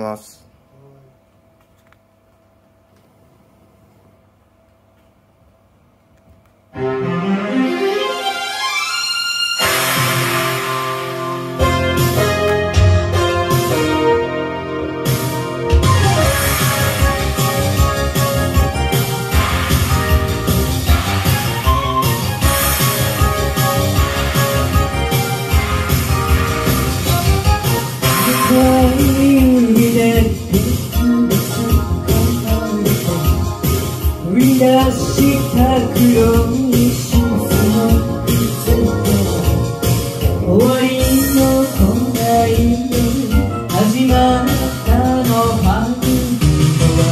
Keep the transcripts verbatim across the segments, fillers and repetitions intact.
ます。 売り出した黒いシーツの靴で終わりの来ないで始まったの春は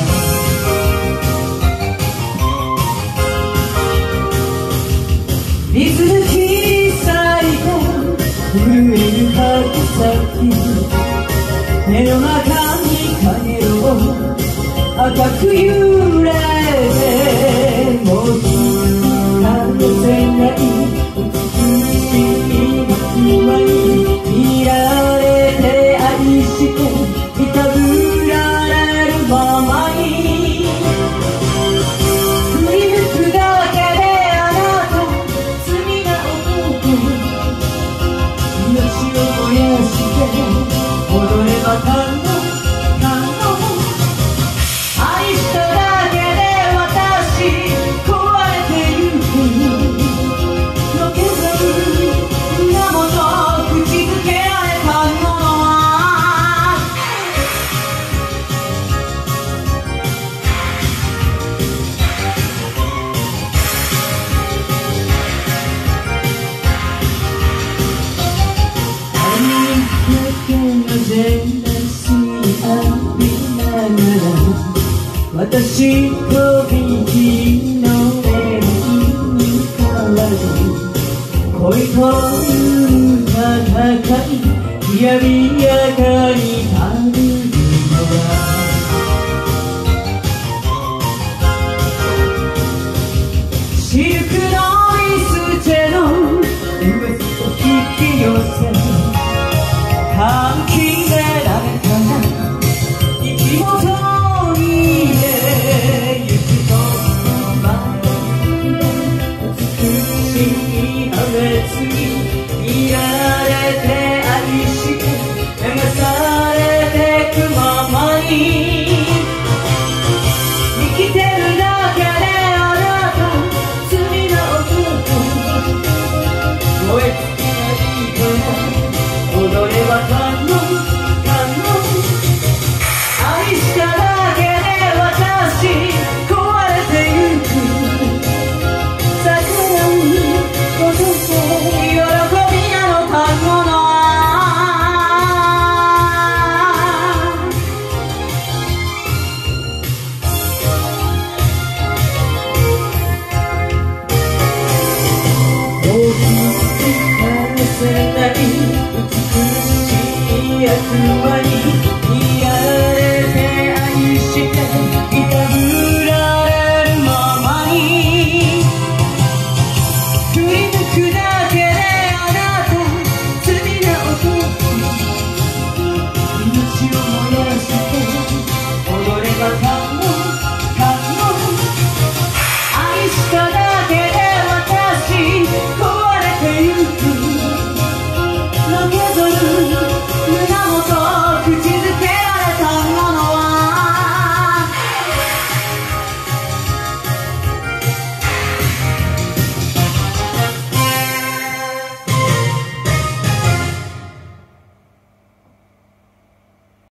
水抜きに咲いた震える春先目の中に影を赤く揺れてもう離せない美しい妻に見られて愛していたぶられるままに振り向くだけであなた罪な男命を燃やして踊れば感動ジェラシー浴びながら私とビキの目に変わる恋という戦いきらびやかに